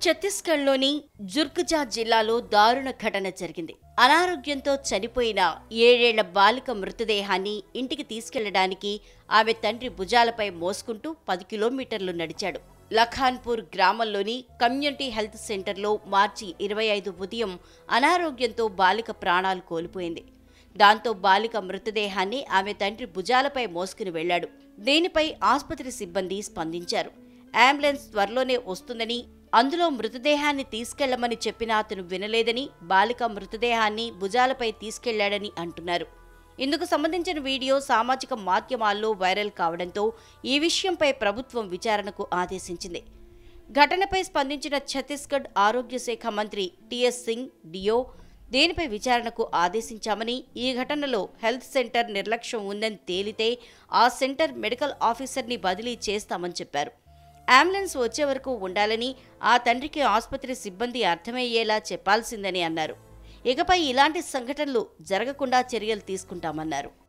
ఛత్తీస్గఢ్లోని జుర్గ్జా జిల్లాలో దారుణ ఘటన జరిగింది. అనారోగ్యంతో చనిపోయిన 7 ఏళ్ల బాలిక మృతదేహాన్ని ఇంటికి తీసుకెళ్లడానికి ఆమె తండ్రి భుజాలపై మోసుకుంటూ 10 కిలోమీటర్లు నడిచాడు. లఖాన్పూర్ గ్రామంలోని కమ్యూనిటీ హెల్త్ సెంటర్లో మార్చి 25 ఉదయం అనారోగ్యంతో బాలిక ప్రాణాలు కోల్పోయింది. దాంతో బాలిక మృతదేహాన్ని ఆమె తండ్రి భుజాలపై మోసుకుని వెళ్లాడు. దీనిపై ఆసుపత్రి సిబ్బంది స్పందించారు. అంబులెన్స్ త్వరలోనే వస్తుందని, అందులో మృతదేహాన్ని తీసుకెళ్లమని చెప్పినా అతను వినలేదని, బాలిక మృతదేహాన్ని భుజాలపై తీసుకెళ్లాడని అంటున్నారు. ఇందుకు సంబంధించిన వీడియో సామాజిక మాధ్యమాల్లో వైరల్ కావడంతో ఈ విషయంపై ప్రభుత్వం విచారణకు ఆదేశించింది. ఘటనపై స్పందించిన ఛత్తీస్గఢ్ ఆరోగ్య శాఖ మంత్రి టిఎస్ సింగ్ డియో దీనిపై విచారణకు ఆదేశించామని, ఈ ఘటనలో హెల్త్ సెంటర్ నిర్లక్ష్యం ఉందని తేలితే ఆ సెంటర్ మెడికల్ ఆఫీసర్ని బదిలీ చేస్తామని చెప్పారు. అంబులెన్స్ వచ్చే వరకు ఉండాలని, ఆ తండ్రికి ఆసుపత్రి సిబ్బంది అర్థమయ్యేలా చెప్పాల్సిందని అన్నారు. ఇకపై ఇలాంటి సంఘటనలు జరగకుండా చర్యలు తీసుకుంటామన్నారు.